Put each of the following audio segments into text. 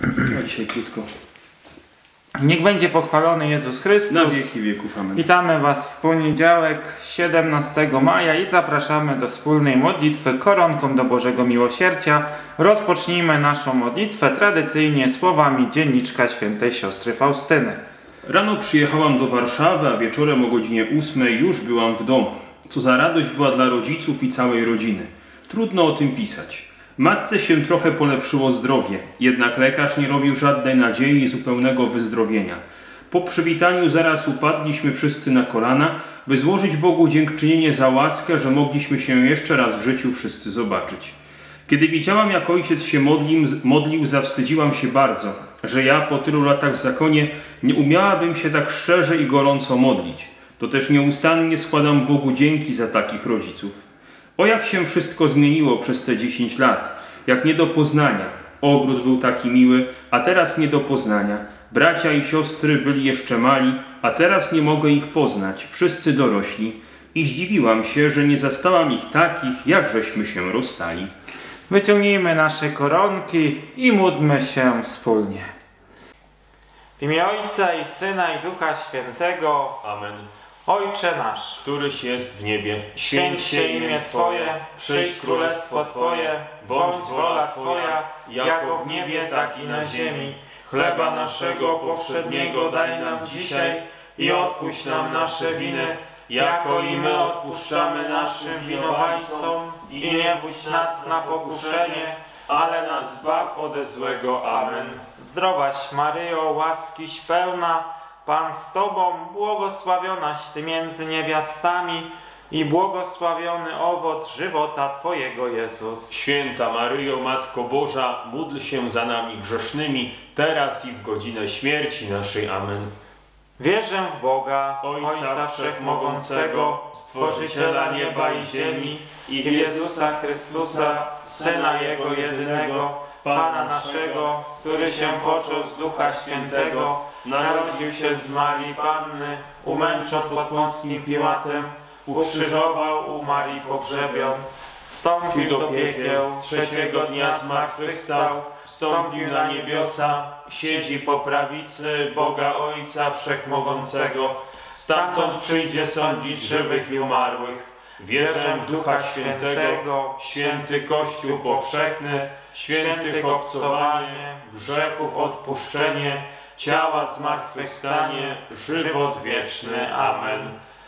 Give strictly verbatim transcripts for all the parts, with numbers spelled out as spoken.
A dzisiaj krótko. Niech będzie pochwalony Jezus Chrystus. Na wieki wieków. Amen. Witamy Was w poniedziałek, siedemnastego maja i zapraszamy do wspólnej modlitwy koronką do Bożego Miłosierdzia. Rozpocznijmy naszą modlitwę tradycyjnie słowami dzienniczka świętej siostry Faustyny. Rano przyjechałam do Warszawy, a wieczorem o godzinie ósmej już byłam w domu. Co za radość była dla rodziców i całej rodziny. Trudno o tym pisać. Matce się trochę polepszyło zdrowie, jednak lekarz nie robił żadnej nadziei zupełnego wyzdrowienia. Po przywitaniu zaraz upadliśmy wszyscy na kolana, by złożyć Bogu dziękczynienie za łaskę, że mogliśmy się jeszcze raz w życiu wszyscy zobaczyć. Kiedy widziałam, jak ojciec się modlił, modlił, zawstydziłam się bardzo, że ja po tylu latach w zakonie nie umiałabym się tak szczerze i gorąco modlić. To też nieustannie składam Bogu dzięki za takich rodziców. O jak się wszystko zmieniło przez te dziesięć lat, jak nie do poznania. Ogród był taki miły, a teraz nie do poznania. Bracia i siostry byli jeszcze mali, a teraz nie mogę ich poznać, wszyscy dorośli. I zdziwiłam się, że nie zastałam ich takich, jak żeśmy się rozstali. Wyciągnijmy nasze koronki i módlmy się wspólnie. W imię Ojca i Syna i Ducha Świętego. Amen. Ojcze nasz, Któryś jest w niebie, święć się imię Twoje, przyjdź królestwo Twoje, bądź wola Twoja, jako w niebie, tak i na ziemi. Chleba naszego powszedniego daj nam dzisiaj i odpuść nam nasze winy, jako i my odpuszczamy naszym winowajcom, i nie budź nas na pokuszenie, ale nas zbaw ode złego. Amen. Zdrowaś Maryjo, łaskiś pełna, Pan z Tobą, błogosławionaś Ty między niewiastami i błogosławiony owoc żywota Twojego, Jezus. Święta Maryjo, Matko Boża, módl się za nami grzesznymi, teraz i w godzinę śmierci naszej. Amen. Wierzę w Boga, Ojca Ojca Wszechmogącego, Stworzyciela nieba i ziemi, i w Jezusa Chrystusa, Syna Jego jedynego, Pana naszego, który się począł z Ducha Świętego, narodził się z Marii Panny, umęczon pod Pąckim Piłatem, ukrzyżował, umarł i pogrzebion, wstąpił do piekieł, trzeciego dnia zmartwychwstał, wstąpił na niebiosa, siedzi po prawicy Boga Ojca Wszechmogącego, stamtąd przyjdzie sądzić żywych i umarłych. Wierzę w Ducha Świętego, święty Kościół powszechny, świętych obcowanie, grzechów odpuszczenie, ciała zmartwychwstanie, żywot wieczny. Amen.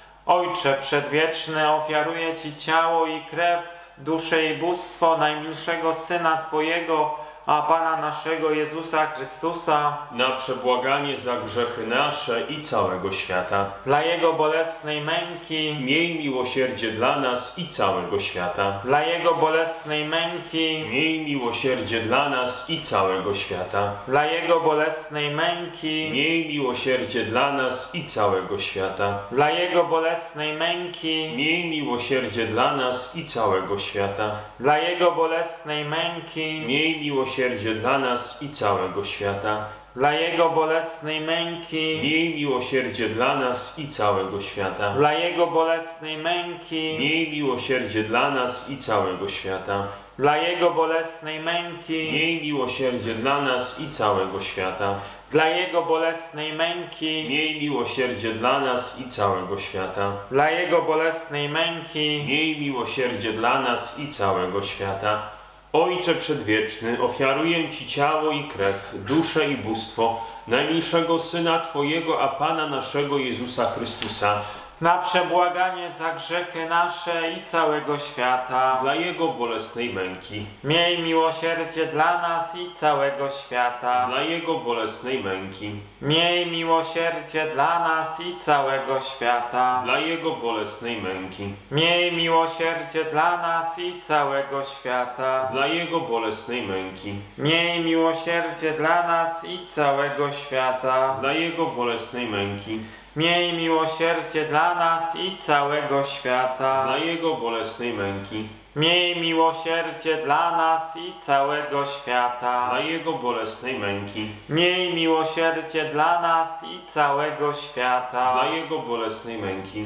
Ojcze przedwieczny, ofiaruję Ci ciało i krew, duszę i bóstwo najmilszego Syna Twojego, a Pana naszego Jezusa Chrystusa, Na przebłaganie za grzechy nasze i całego świata. dla Jego bolesnej męki, Miej miłosierdzie dla nas i całego świata. dla Jego bolesnej męki, Miej miłosierdzie dla nas i całego świata. dla Jego bolesnej męki, Miej miłosierdzie dla nas i całego świata. dla Jego bolesnej męki, Miej miłosierdzie dla nas i całego świata. dla Jego bolesnej męki, Miej miłosierdzie dla nas i całego świata. dla Jego bolesnej męki, Miej miłosierdzie dla nas i całego świata. dla Jego bolesnej męki, Miej miłosierdzie dla nas i całego świata. dla Jego bolesnej męki, Miej miłosierdzie dla nas i całego świata. dla Jego bolesnej męki, Miej miłosierdzie dla nas i całego świata. dla Jego bolesnej męki, Miej miłosierdzie dla nas i całego świata. Ojcze przedwieczny, ofiaruję Ci ciało i krew, duszę i bóstwo najmilszego Syna Twojego, a Pana naszego Jezusa Chrystusa, na przebłaganie za grzechy nasze i całego świata. dla Jego bolesnej męki, Miej miłosierdzie dla nas i całego świata. dla Jego bolesnej męki, Miej miłosierdzie dla nas i całego świata. dla Jego bolesnej męki, Miej miłosierdzie dla nas i całego świata. dla Jego bolesnej męki, Miej miłosierdzie dla nas i całego świata. dla Jego bolesnej męki, Miej miłosierdzie dla nas i całego świata. dla Jego bolesnej męki, Miej miłosierdzie dla nas i całego świata. dla Jego bolesnej męki, Miej miłosierdzie dla nas i całego świata. dla Jego bolesnej męki,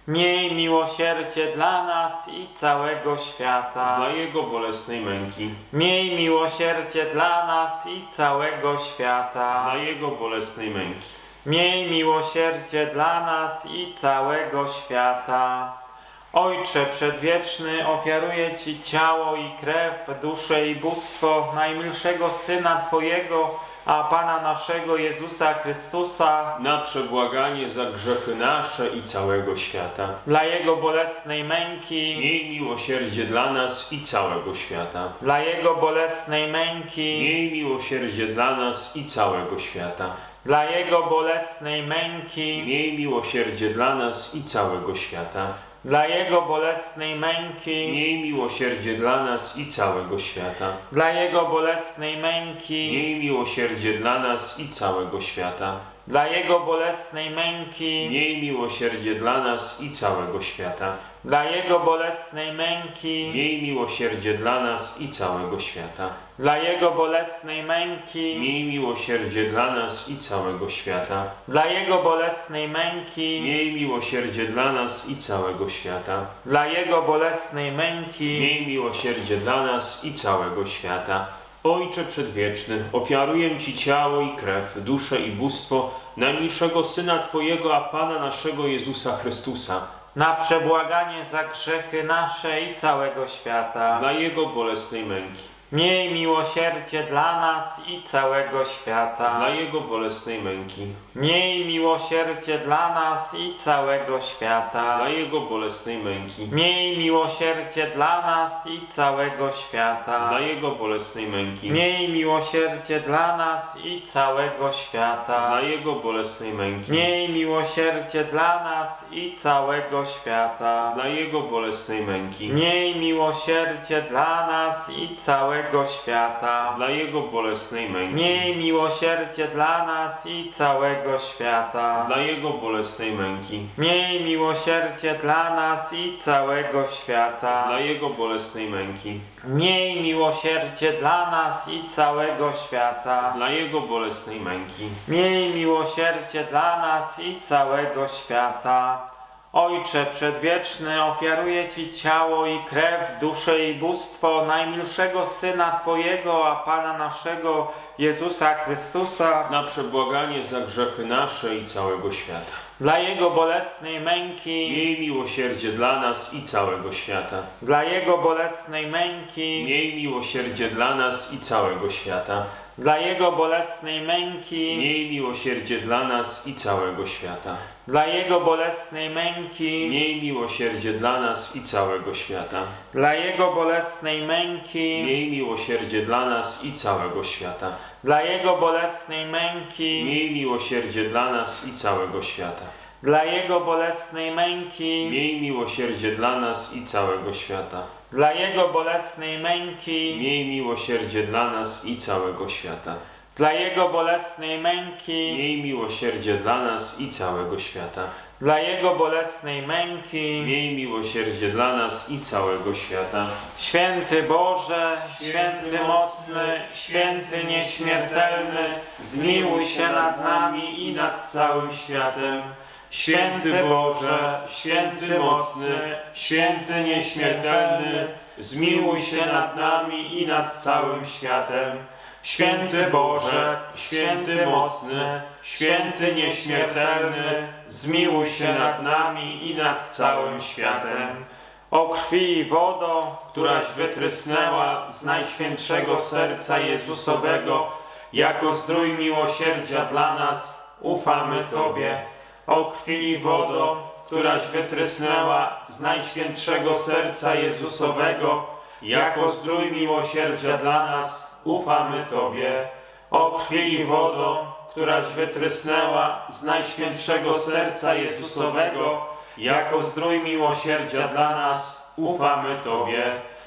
Miej miłosierdzie dla nas i całego świata. Dla Jego bolesnej męki, Miej miłosierdzie dla nas i całego świata. dla Jego bolesnej męki, Miej miłosierdzie dla nas i całego świata. Ojcze Przedwieczny, ofiaruję Ci ciało i krew, duszę i bóstwo najmilszego Syna Twojego, a Pana naszego Jezusa Chrystusa, na przebłaganie za grzechy nasze i całego świata. dla Jego bolesnej męki, Miej miłosierdzie dla nas i całego świata. dla Jego bolesnej męki, Miej miłosierdzie dla nas i całego świata. dla Jego bolesnej męki, Miej miłosierdzie dla nas i całego świata. dla Jego bolesnej męki, Miej miłosierdzie dla nas i całego świata. dla Jego bolesnej męki, Miej miłosierdzie dla nas i całego świata. dla Jego bolesnej męki, Miej miłosierdzie dla nas i całego świata. dla Jego bolesnej męki, Miej miłosierdzie dla nas i całego świata. dla Jego bolesnej męki, Miej miłosierdzie dla nas i całego świata. dla Jego bolesnej męki, Miej miłosierdzie dla nas i całego świata. dla Jego bolesnej męki, Miej miłosierdzie dla nas i całego świata. Ojcze Przedwieczny, ofiaruję Ci ciało i krew, duszę i bóstwo najmilszego Syna Twojego, a Pana naszego Jezusa Chrystusa, na przebłaganie za grzechy nasze i całego świata. dla Jego bolesnej męki, Miej miłosierdzie dla nas i całego świata. dla Jego bolesnej męki, Miej miłosierdzie dla nas i całego świata. dla Jego bolesnej męki, Miej miłosierdzie dla nas i całego świata. dla Jego bolesnej męki, Miej miłosierdzie dla nas i całego świata. dla Jego bolesnej męki, Miej miłosierdzie dla nas i całego świata. dla Jego bolesnej męki, Miej miłosierdzie dla nas i całego świata. dla Jego bolesnej męki, Miej miłosierdzie dla nas i całego świata. dla Jego bolesnej męki, Miej miłosierdzie dla nas i całego świata. dla Jego bolesnej męki, Miej miłosierdzie dla nas i całego świata. dla Jego bolesnej męki. Miej miłosierdzie dla nas i całego świata. Ojcze Przedwieczny, ofiaruję Ci ciało i krew, duszę i bóstwo najmilszego Syna Twojego, a Pana naszego Jezusa Chrystusa, Na przebłaganie za grzechy nasze i całego świata. dla Jego bolesnej męki, Miej miłosierdzie dla nas i całego świata. dla Jego bolesnej męki, Miej miłosierdzie dla nas i całego świata. dla Jego bolesnej męki, Miej miłosierdzie dla nas i całego świata. dla Jego bolesnej męki, Miej miłosierdzie dla nas i całego świata. dla Jego bolesnej męki, Miej miłosierdzie dla nas i całego świata. dla Jego bolesnej męki, Miej miłosierdzie dla nas i całego świata. dla Jego bolesnej męki, Miej miłosierdzie dla nas i całego świata. dla Jego bolesnej męki, Miej miłosierdzie dla nas i całego świata. dla Jego bolesnej męki, Miej miłosierdzie dla nas i całego świata. dla Jego bolesnej męki. Miej miłosierdzie dla nas i całego świata. Święty Boże, święty mocny, święty nieśmiertelny, zmiłuj się nad nami i nad całym światem. Święty Boże, święty mocny, święty nieśmiertelny, zmiłuj się nad nami i nad całym światem. Święty Boże, święty mocny, święty nieśmiertelny, zmiłuj się nad nami i nad całym światem. O krwi i wodo, któraś wytrysnęła z najświętszego serca Jezusowego, jako zdrój miłosierdzia dla nas, ufamy Tobie. O krwi i wodo, któraś wytrysnęła z najświętszego serca Jezusowego, jako zdrój miłosierdzia dla nas, ufamy Tobie. O krwi i wodo, któraś wytrysnęła z najświętszego serca Jezusowego, jako zdrój miłosierdzia dla nas, ufamy Tobie.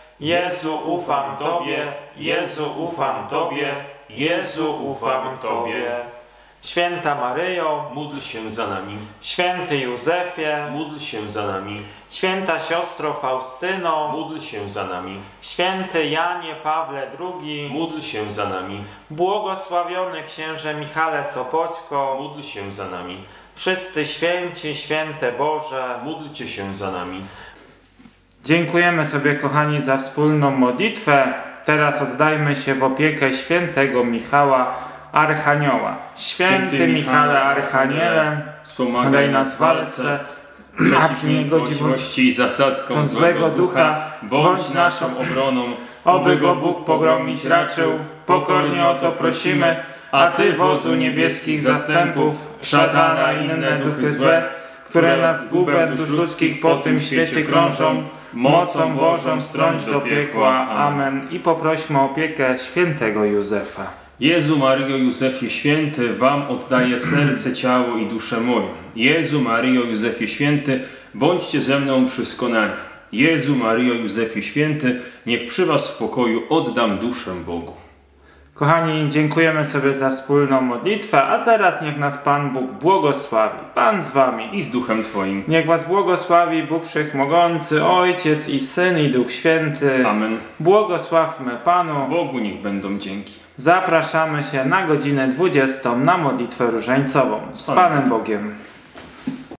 Jezu, ufam Tobie, Jezu, ufam Tobie, Jezu, ufam Tobie. Święta Maryjo, Módl się za nami. święty Józefie, Módl się za nami. święta siostro Faustyno, Módl się za nami. święty Janie Pawle drugi, Módl się za nami. błogosławiony księże Michale Sopoćko, Módl się za nami. wszyscy święci, święte Boże. Módlcie się za nami. Dziękujemy sobie, kochani, za wspólną modlitwę. Teraz oddajmy się w opiekę świętego Michała Archanioła. Święty, Święty Michale Archaniele, wspomagaj nas w walce przeciw niegodziwości i zasadzkom złego ducha, bądź naszą obroną, oby go Bóg pogromić raczył. Pokornie o to prosimy, a Ty, wodzu niebieskich zastępów, szatana i inne duchy złe, które na zgubę dusz ludzkich po tym świecie krążą, mocą Bożą strąć do piekła. Amen. I poprośmy o opiekę świętego Józefa. Jezu, Maryjo, Józefie Święty, Wam oddaję serce, ciało i duszę moją. Jezu, Maryjo, Józefie Święty, bądźcie ze mną przy skonaniu. Jezu, Maryjo, Józefie Święty, niech przy Was w pokoju oddam duszę Bogu. Kochani, dziękujemy sobie za wspólną modlitwę, a teraz niech nas Pan Bóg błogosławi. Pan z Wami I z duchem Twoim. Niech Was błogosławi Bóg Wszechmogący, Ojciec i Syn i Duch Święty. Amen. Błogosławmy Panu. Bogu niech będą dzięki. Zapraszamy się na godzinę dwudziestą na modlitwę różańcową. Z Panem Bogiem.